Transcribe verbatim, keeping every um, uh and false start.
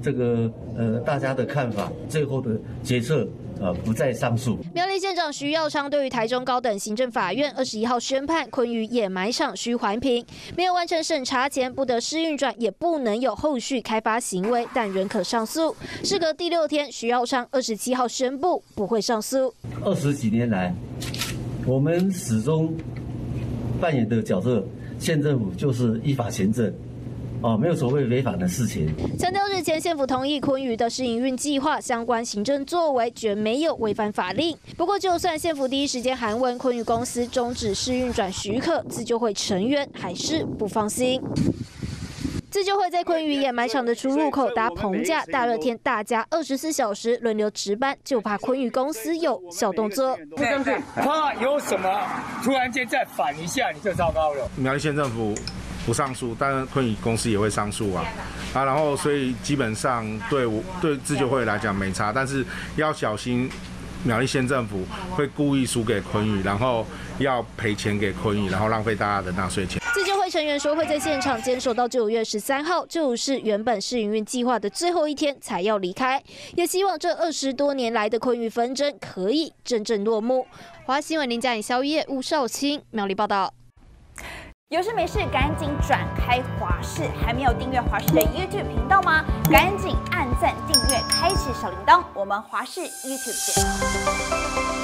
这个呃大家的看法，最后的决策呃不再上诉。 苗栗县长徐耀昌对于台中高等行政法院二十一号宣判昆宇掩埋场需环评，没有完成审查前不得试运转，也不能有后续开发行为，但仍可上诉。事隔第六天，徐耀昌二十七号宣布不会上诉。二十几年来，我们始终扮演的角色，县政府就是依法行政。哦，没有所谓违法的事情。强调日前县府同意昆宇的试营运计划，相关行政作为绝没有违反法令。不过，就算县府第一时间函问昆宇公司终止试运转许可，自救会成员还是不放心。自救会在昆宇掩埋场的出入口搭棚架，大热天大家二十四小时轮流值班，就怕昆宇公司有小动作。 怕有什么突然间再反一下，你就糟糕了。 苗栗县政府不上诉，但是昆宇公司也会上诉啊，啊，然后所以基本上对我对自救会来讲没差，但是要小心苗栗县政府会故意输给昆宇，然后要赔钱给昆宇，然后浪费大家的纳税钱。 自救会成员说会在现场坚守到九月十三号，就是原本试营运计划的最后一天才要离开，也希望这二十多年来的昆宇纷争可以真正落幕。华新闻林佳颖、萧叶、吴少卿苗栗报道。 有事没事赶紧转开华视，还没有订阅华视的 YouTube 频道吗？赶紧按赞、订阅、开启小铃铛，我们华视 YouTube 见。